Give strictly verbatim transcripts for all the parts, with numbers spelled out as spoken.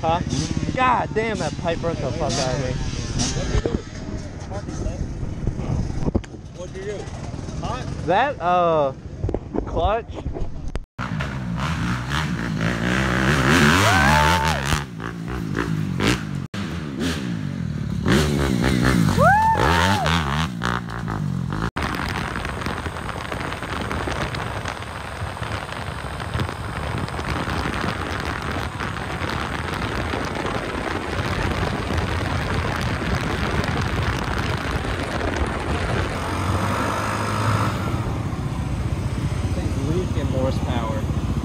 Huh? God damn, that pipe broke the fuck out of me. What'd you do? Hot? That, uh, clutch. Horsepower.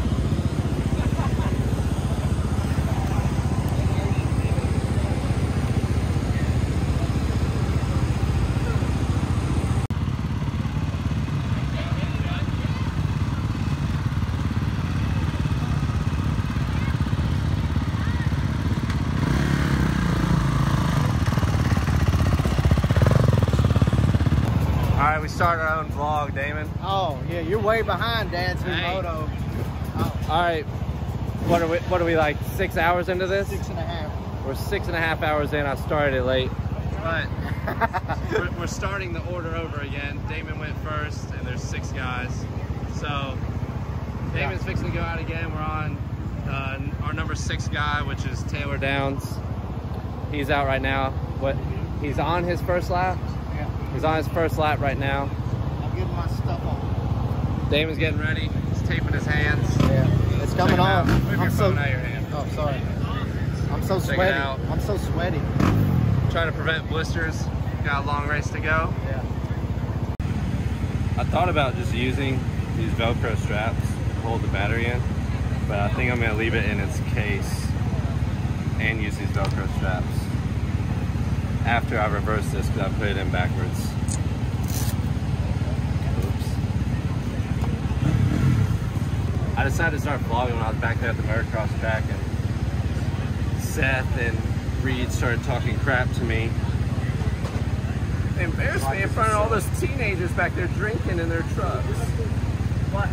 Alright, we started our own vlog, Damon. Oh, yeah, you're way behind Dad's new Hey. moto. Oh. Alright, what are we, what are we like, six hours into this? Six and a half. We're six and a half hours in. I started it late. But we're, we're starting the order over again. Damon went first, and there's six guys. So Damon's yeah. fixing to go out again. We're on uh, our number six guy, which is Taylor Downs. He's out right now. What? He's on his first lap? Yeah. He's on his first lap right now. I'm getting my stuff on. Damon's getting ready. He's taping his hands. Yeah, it's coming on. Move your I'm phone so, out of your hand. Oh, sorry. I'm so Check it sweaty. out. I'm so sweaty. Trying to prevent blisters. Got a long race to go. Yeah. I thought about just using these Velcro straps to hold the battery in, but I think I'm gonna leave it in its case and use these Velcro straps after I reverse this, because I put it in backwards. Oops. I decided to start vlogging when I was back there at the motocross track, and Seth and Reed started talking crap to me. They embarrassed me in front of all those teenagers back there drinking in their trucks. What?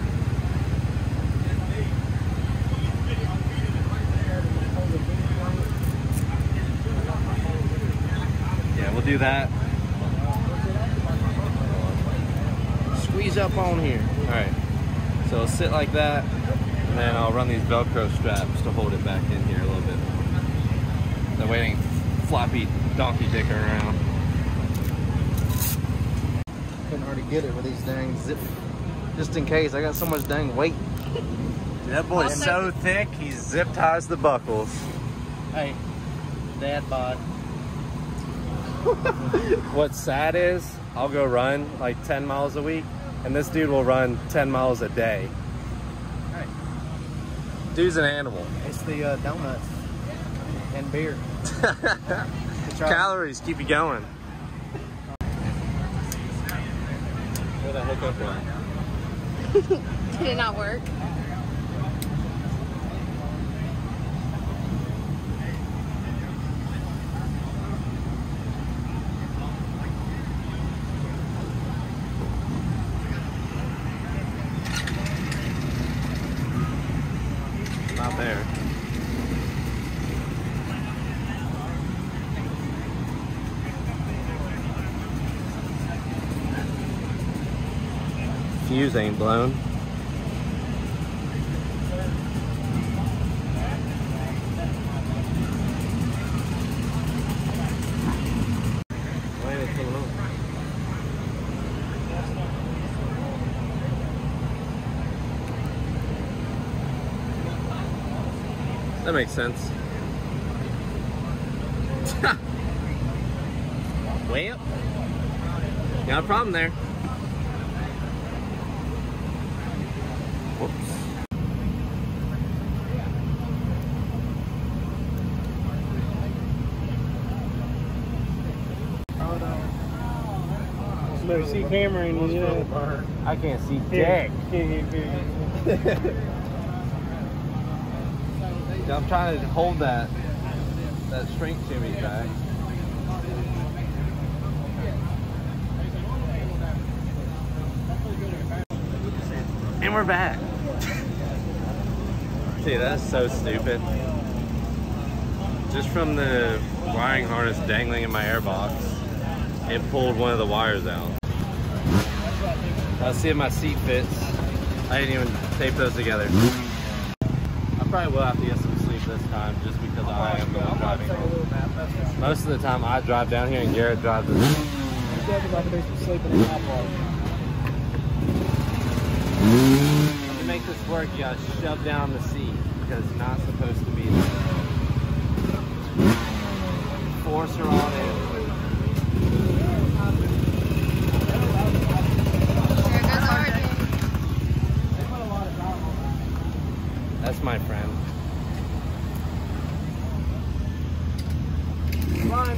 Yeah, we'll do that. Squeeze up on here. All right. So it'll sit like that, and then I'll run these Velcro straps to hold it back in here a little bit. That way it ain't floppy donkey dicking around. Couldn't hardly get it with these dang zip. Just in case, I got so much dang weight. That boy's so thick, he zip ties the buckles. Hey, dad bod. What's sad is, I'll go run like ten miles a week, and this dude will run ten miles a day. Hey. Dude's an animal. It's the uh, donuts and beer. Calories keep you going. Where the hookup one? Did it not work? Not there. Fuse ain't blown. Why ain't it coming on? That makes sense. Way up. Got a problem there. Whoops. Oh no. Better see camera and you know. I can't see dick. I'm trying to hold that that shrink to me back. And we're back. See, that's so stupid. just from the wiring harness dangling in my airbox, it pulled one of the wires out. I'll see if my seat fits. I didn't even tape those together. I probably will have to get some sleep this time just because I am the one driving home. Most of the time I drive down here and Garrett drives it. You definitely have to do some sleeping in my part. To make this work, you gotta shove down the seat because it's not supposed to be there. Force her on in. That's my friend. Come on.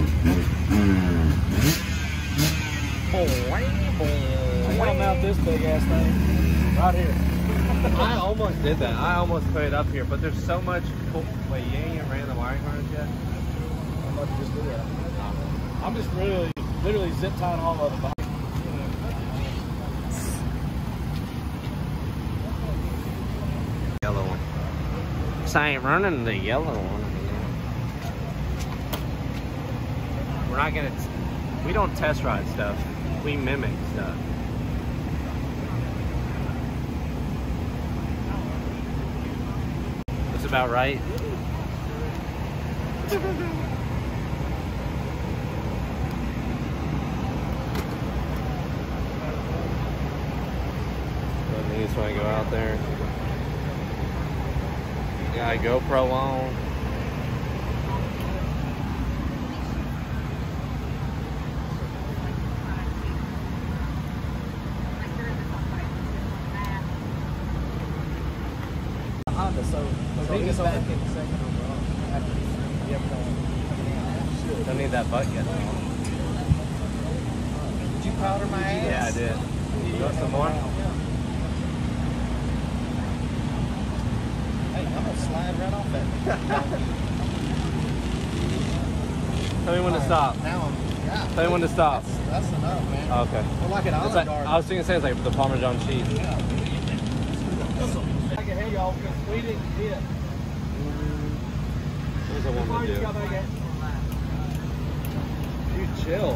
I gotta mount this big ass thing right here. I almost did that. I almost put it up here, but there's so much cool. Wait, you ain't even ran the wiring harness yet? I'm about to just do that. I'm just really, literally zip tying all of it. Yellow one. So I ain't running the yellow one. We're not gonna, t we don't test ride stuff. We mimic stuff. That's about right. I just want to go out there. Got a GoPro on. Honda, so, so he's back in second overall. After you ever know. Don't need that butt yet. Did you powder my ass? Yeah, I did. You want some more? Hey, I'm gonna slide right off that. Tell me when to stop. Now I'm, yeah. Tell me when to stop. That's, that's enough, man. Oh, okay. We're like an It's Olive like, Garden. I was thinking, say it's like the Parmesan cheese. Yeah. I can hear y'all because we didn't get. What does I want to do? You chill.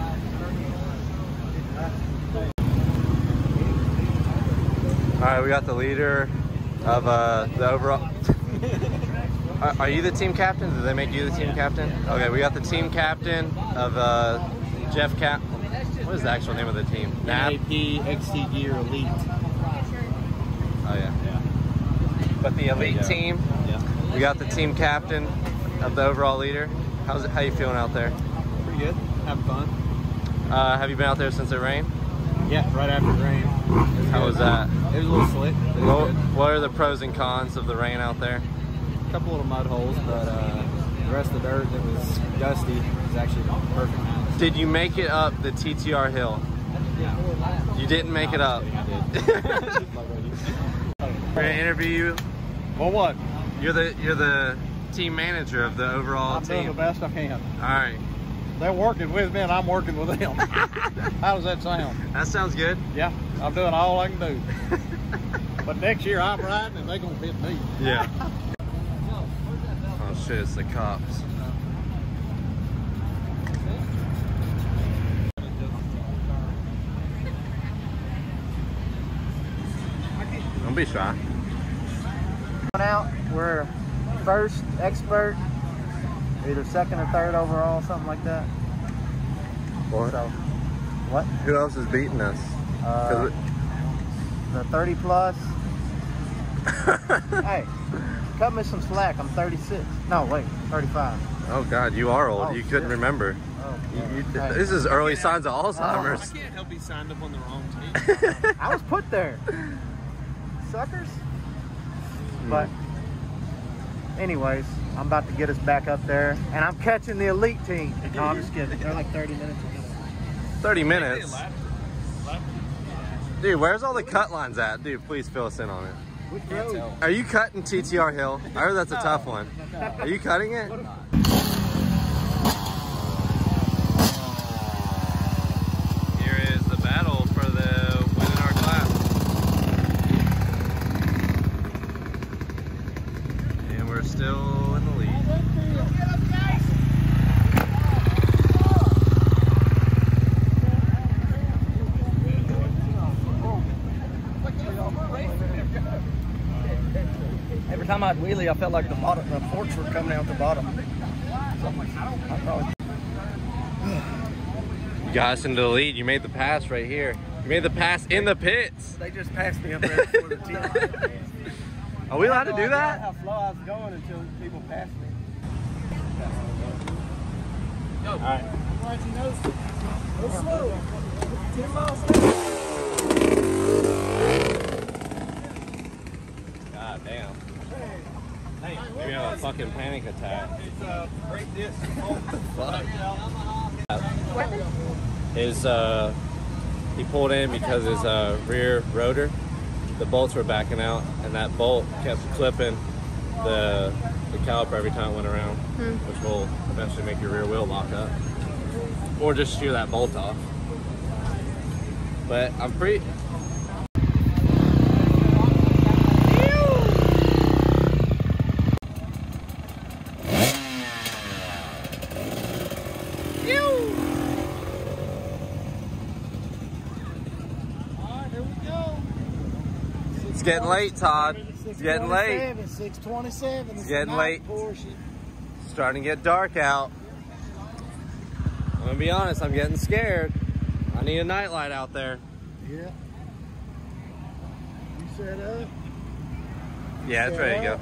All right, we got the leader of uh, the overall. are, are you the team captain? Did they make you the team captain? Okay, we got the team captain of uh, Jeff Cap. What is the actual name of the team? N A P X T Gear Elite. Oh yeah. Yeah. But the elite team. Yeah. We got the team captain of the overall leader. How's it? How you feeling out there? Pretty good. Having fun. Uh, have you been out there since it rained? Yeah, right after the rain. How was that? It was a little slick. But it was What, good. what are the pros and cons of the rain out there? A couple little mud holes, but uh, the rest of the dirt that was dusty was actually perfect. Did you make it up the T T R hill? Yeah. You didn't make No, it up. I'm kidding, I did. We're gonna interview you. Well, what? You're the you're the team manager of the overall I'm doing team. the best I can. All right, They're working with me and I'm working with them. How does that sound? that sounds good. Yeah, I'm doing all I can do. But next year I'm riding and they're gonna hit me. Yeah. Oh shit! It's the cops. Don't be shy. Out, we're first expert, either second or third overall, something like that. What? So, what? Who else is beating us? Uh, the thirty plus. Hey, cut me some slack. I'm thirty-six. No, wait, thirty-five. Oh God, you are old. Oh, you couldn't shit. remember. Oh, You, you, hey. This is early signs of Oh. Alzheimer's. I can't help you signed up on the wrong team. I was put there, suckers. But anyways, I'm about to get us back up there, and I'm catching the elite team. No, I'm just kidding. They're like thirty minutes ahead. thirty minutes. Dude, where's all the cut lines at? Dude, please fill us in on it. Which road? Are you cutting T T R Hill? I heard that's a tough one. Are you cutting it? Here is the battle for the win in our class. And we're still in the lead. time I'd wheelie, I felt like the bottom, the forks were coming out the bottom. So I probably. You got us into the lead. You made the pass right here. You made the pass in the pits. They just passed me up there before the team. Are we allowed to do I that? how slow I was going until people passed me. All right. Go slow. ten miles God damn. We have a fucking panic attack. It's a brake disc. Fuck. His uh, he pulled in because his uh, rear rotor, the bolts were backing out, and that bolt kept clipping the the caliper every time it went around, Hmm. which will eventually make your rear wheel lock up, or just shear that bolt off. But I'm pretty. It's getting late, Todd. It's getting late. six twenty-seven. It's getting late. It's starting to get dark out. I'm gonna be honest, I'm getting scared. I need a nightlight out there. Yeah. You set up? Yeah, it's ready to go.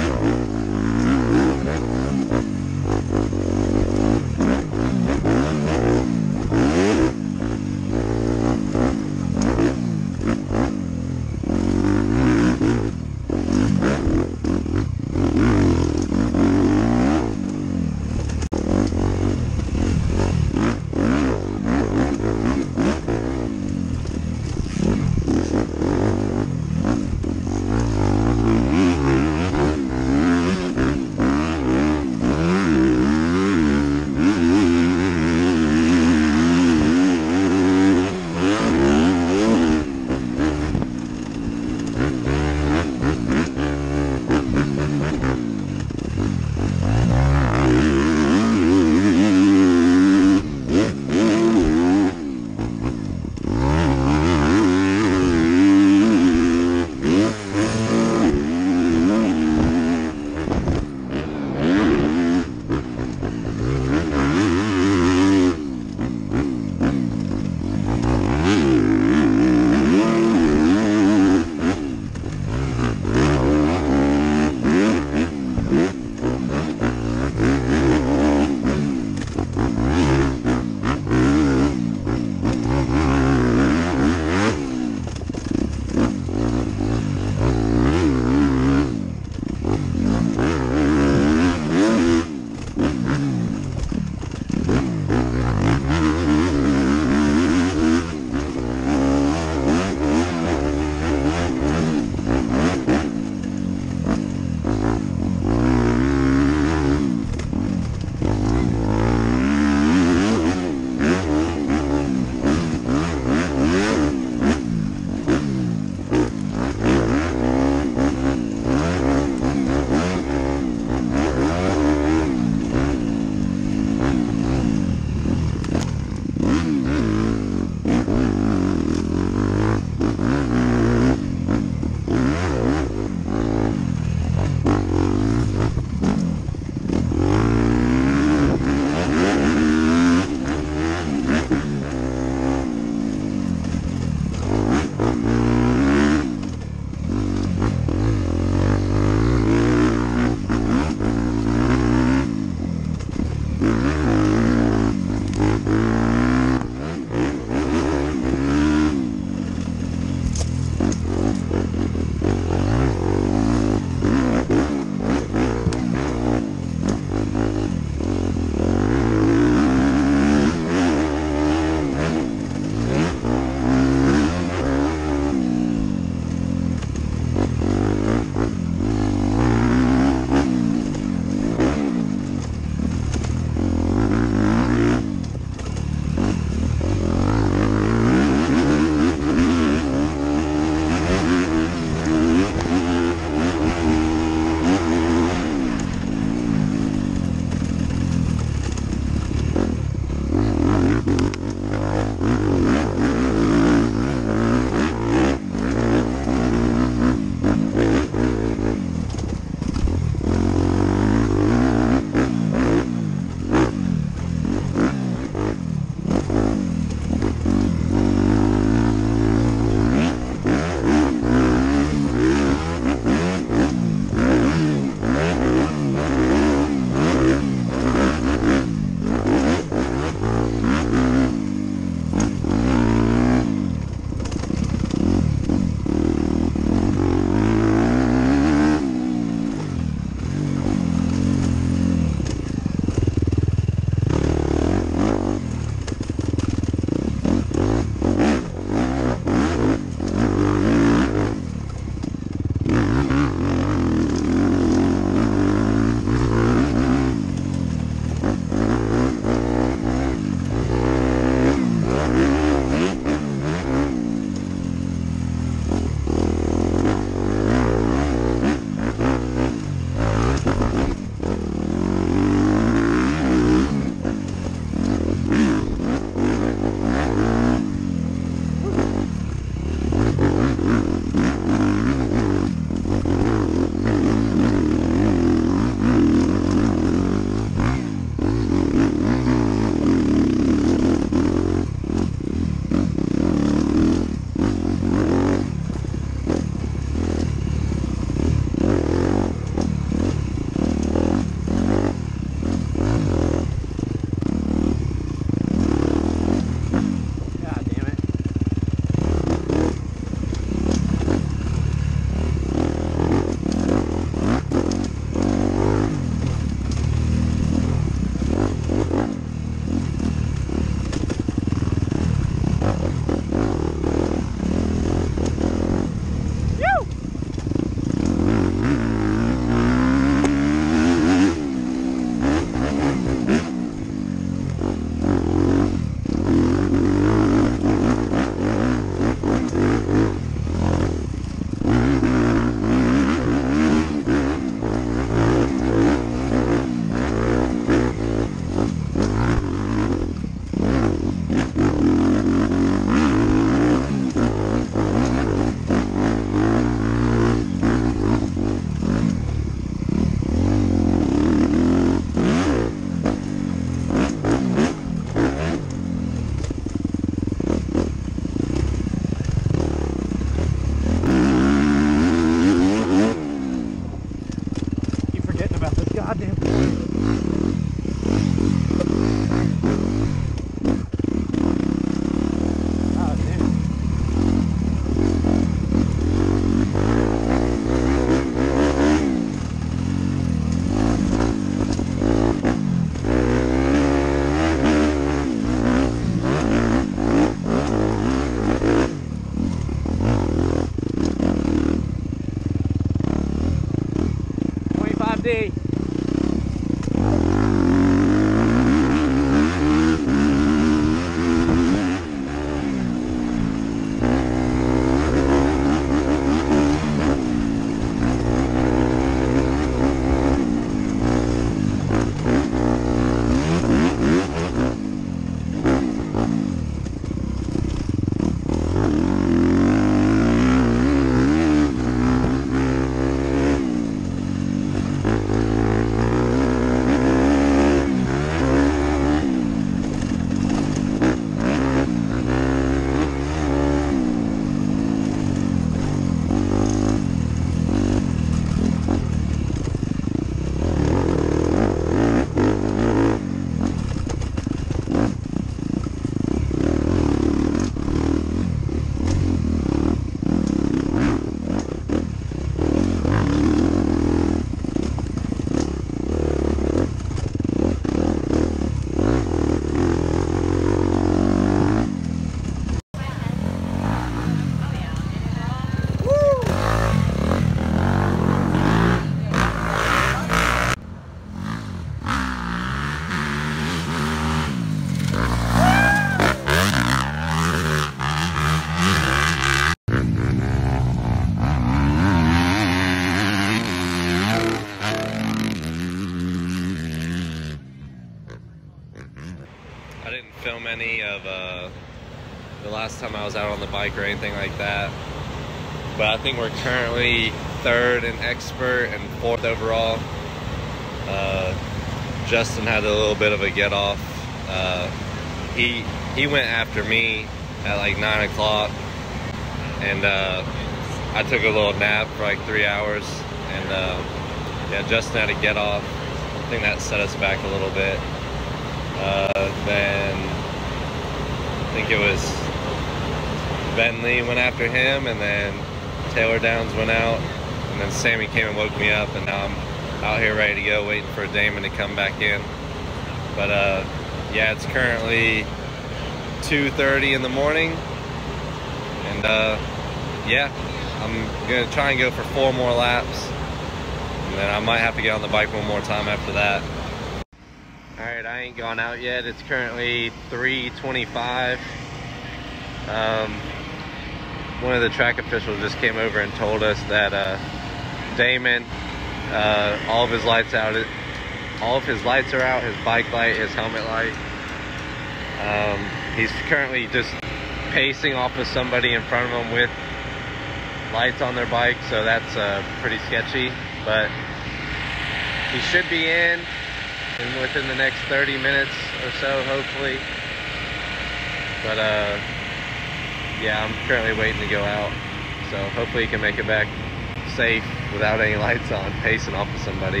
of uh, the last time I was out on the bike or anything like that. But I think we're currently third in expert and fourth overall. Uh, Justin had a little bit of a get off. Uh, he he went after me at like nine o'clock, and uh, I took a little nap for like three hours. And uh, yeah, Justin had a get off. I think that set us back a little bit. Uh, then I think it was Ben Lee went after him, and then Taylor Downs went out, and then Sammy came and woke me up, and now I'm out here ready to go, waiting for Damon to come back in. But uh, yeah, it's currently two thirty in the morning, and uh, yeah, I'm gonna try and go for four more laps, and then I might have to get on the bike one more time after that. All right, I ain't gone out yet. It's currently three twenty-five. Um, one of the track officials just came over and told us that uh, Damon, uh, all of his lights out. All of his lights are out. His bike light, his helmet light. Um, he's currently just pacing off of somebody in front of him with lights on their bike, so that's uh, pretty sketchy. But he should be in, in within the next thirty minutes or so, hopefully. But uh, yeah, I'm currently waiting to go out, so hopefully he can make it back safe without any lights on, pacing off of somebody.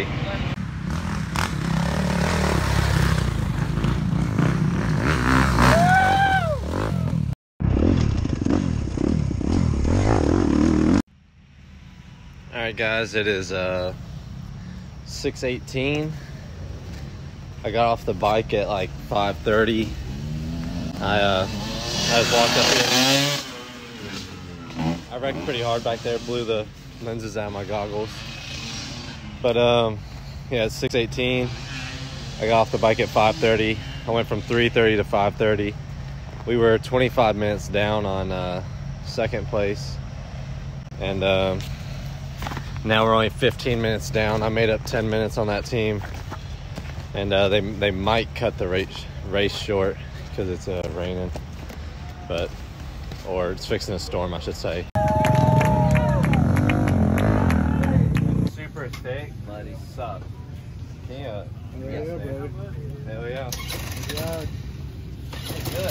All right, guys, it is uh, six eighteen. I got off the bike at like five thirty. I uh, I just walked up here. I wrecked pretty hard back there, blew the lenses out of my goggles. But um, yeah, it's six eighteen. I got off the bike at five thirty. I went from three thirty to five thirty. We were twenty-five minutes down on uh, second place, and um, now we're only fifteen minutes down. I made up ten minutes on that team, and uh, they they might cut the race race short because it's uh, raining, but or it's fixing a storm, I should say. Super thick, muddy, suck. Yeah. Yeah, Yes, bro. Hell yeah. Yeah. Good.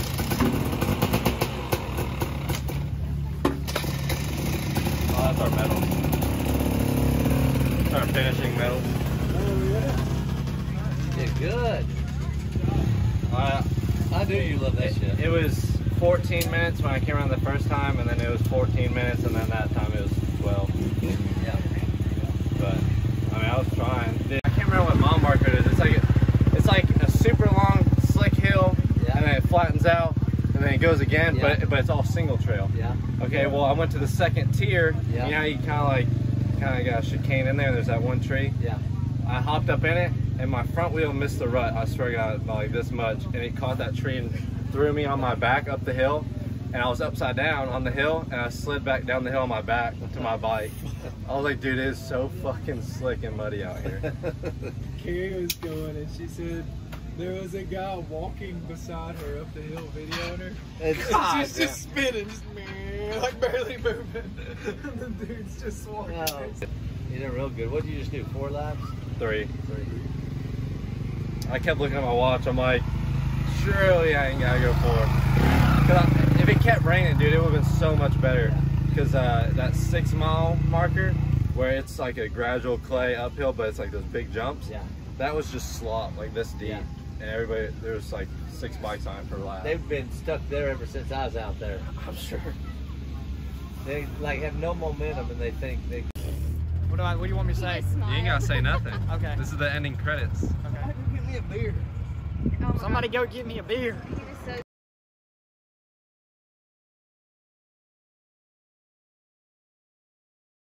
Oh, that's our metal. That's our finishing metal. Oh, yeah. Did good. Uh, I knew you loved that it, shit. it was fourteen minutes when I came around the first time, and then it was fourteen minutes, and then that time it was twelve. Yeah. But I mean, I was trying. Dude, I can't remember what mile marker it is. It's like it's like a super long, slick hill, Yeah. and then it flattens out, and then it goes again, Yeah. but but it's all single trail. Yeah. Okay, well, I went to the second tier. Yeah. You know, you kind of like kind of got a chicane in there. There's that one tree. Yeah. I hopped up in it, and my front wheel missed the rut. I swear to God, about like this much, and it caught that tree and threw me on my back up the hill, and I was upside down on the hill, and I slid back down the hill on my back to my bike. I was like, dude, it is so fucking slick and muddy out here. Carrie was going and she said there was a guy walking beside her up the hill videoing her. And And she's just spinning, just meh, like barely moving. And the dude's just walking. No. You did real good. What did you just do? Four laps? Three. Three. I kept looking at my watch. I'm like, surely I ain't gotta go four. Cause I, if it kept raining, dude, it would have been so much better. Because uh, that six mile marker, where it's like a gradual clay uphill, but it's like those big jumps, Yeah. that was just slop, like this deep. Yeah. And everybody, there was like six bikes on it per lap. They've been stuck there ever since I was out there. I'm sure. They like have no momentum and they think they. What do I? What do you want me to say? You ain't gotta say nothing. Okay. This is the ending credits. Okay. Give me a beer. Somebody go get me a beer. He was so